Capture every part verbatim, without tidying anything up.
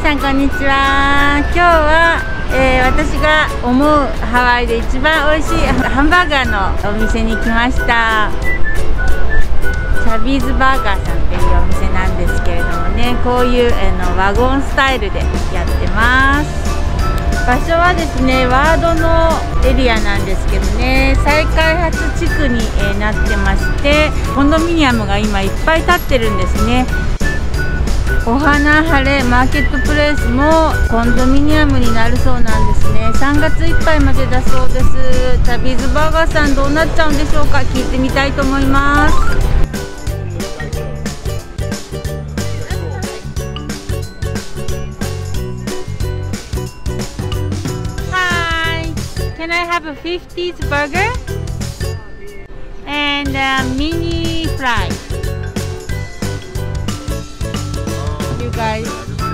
さんこんにちは。今日は、えー、私が思うハワイで一番美味しいハンバーガーのお店に来ました。チャビーズバーガーさんっていうお店なんですけれどもね、こういう、えー、のワゴンスタイルでやってます。場所はですね、ワードのエリアなんですけどね、再開発地区に、えー、なってまして、コンドミニアムが今いっぱい建ってるんですね。お花晴れマーケットプレイスもコンドミニアムになるそうなんですね。さんがついっぱいまでだそうです。チャビーズバーガーさんどうなっちゃうんでしょうか。聞いてみたいと思います。Can I have a fifties burger and a mini fry? You guys,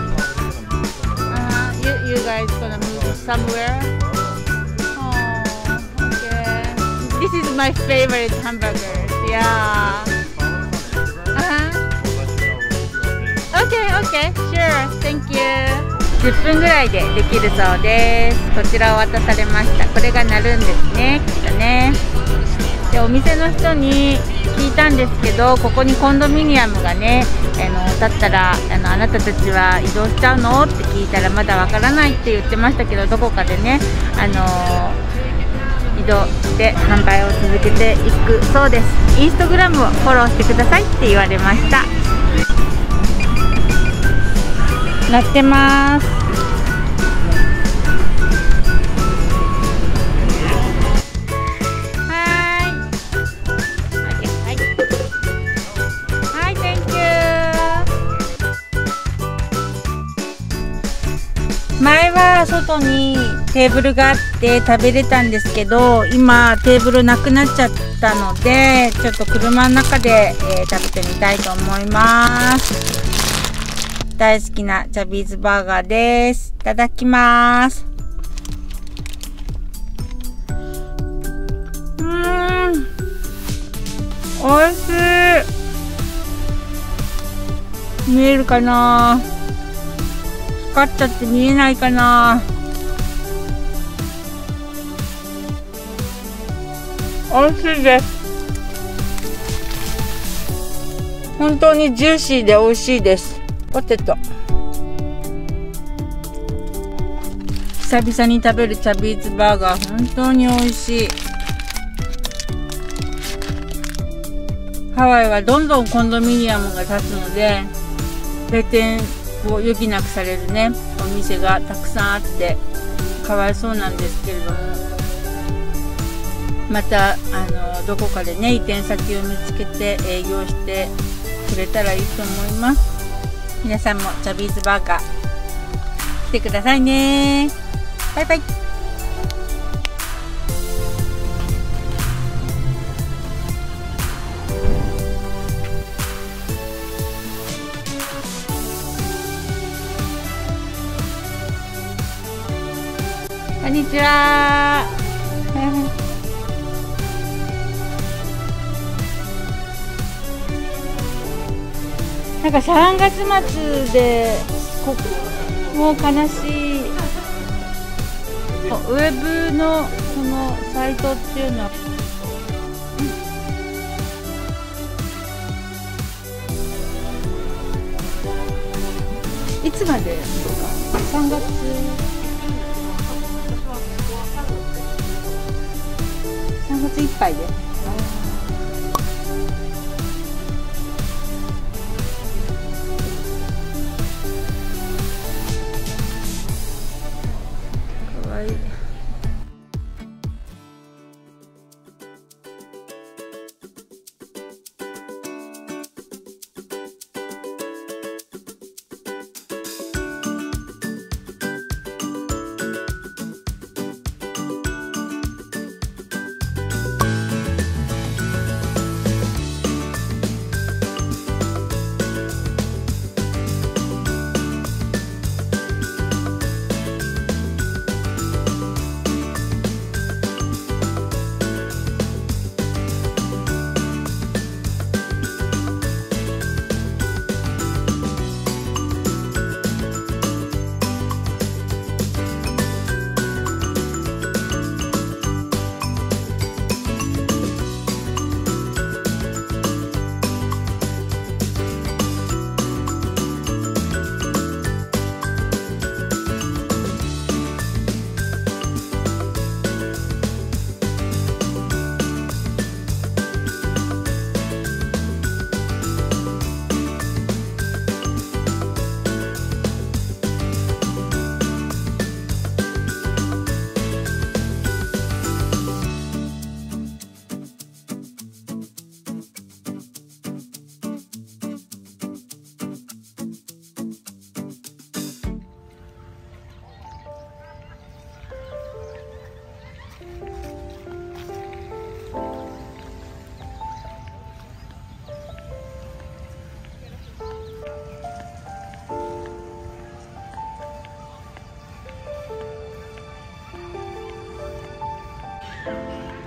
uh, you you guys gonna move somewhere? Oh, okay. This is my favorite hamburgers. Yeah. Uh-huh. Okay, okay, sure. Thank you.じゅっぷんぐらいでできるそうです。こちらを渡されました。これが鳴るんですね、きっとね。でお店の人に聞いたんですけど、ここにコンドミニアムがね、あのだったらあのあなたたちは移動しちゃうのって聞いたら、まだわからないって言ってましたけど、どこかでね、あの移動して販売を続けていくそうです。インスタグラムをフォローしてくださいって言われました。鳴ってます。はい。はい。はい、Thank you。前は外にテーブルがあって食べれたんですけど、今テーブルなくなっちゃったので、ちょっと車の中で、えー、食べてみたいと思います。大好きなチャビーズバーガーです。いただきます。うーん、おいしい。見えるかな？光っちゃって見えないかな？おいしいです。本当にジューシーで美味しいです。ポテト。久々に食べるチャビーズバーガー、本当に美味しい。ハワイはどんどんコンドミニアムが建つので、閉店を余儀なくされるね、お店がたくさんあってかわいそうなんですけれども、またあのどこかでね、移転先を見つけて営業してくれたらいいと思います。皆さんもチャビーズバーガー来てくださいね。バイバイ。こんにちは。なんかさんがつ末でこもう悲しい。ウェブのこのサイトっていうのは、いつまでですか？さんがつさんがついっぱいで。かわいい。 す。